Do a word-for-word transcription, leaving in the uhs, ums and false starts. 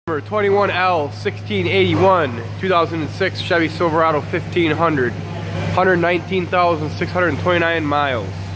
Number twenty-one L sixteen eighty-one, two thousand six Chevy Silverado fifteen hundred, one hundred nineteen thousand six hundred twenty-nine miles.